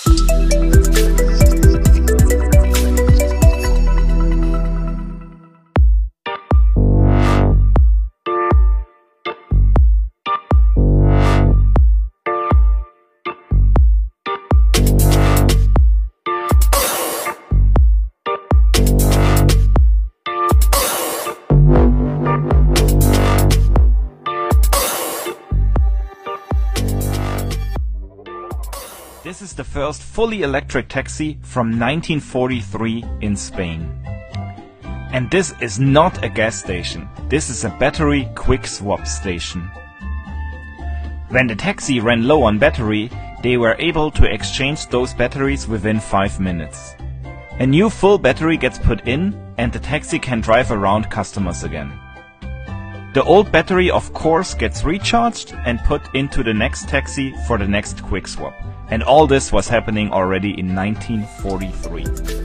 This is the first fully electric taxi from 1943 in Spain. And this is not a gas station, this is a battery quick swap station. When the taxi ran low on battery, they were able to exchange those batteries within 5 minutes. A new full battery gets put in and the taxi can drive around customers again. The old battery of course gets recharged and put into the next taxi for the next quick swap. And all this was happening already in 1943.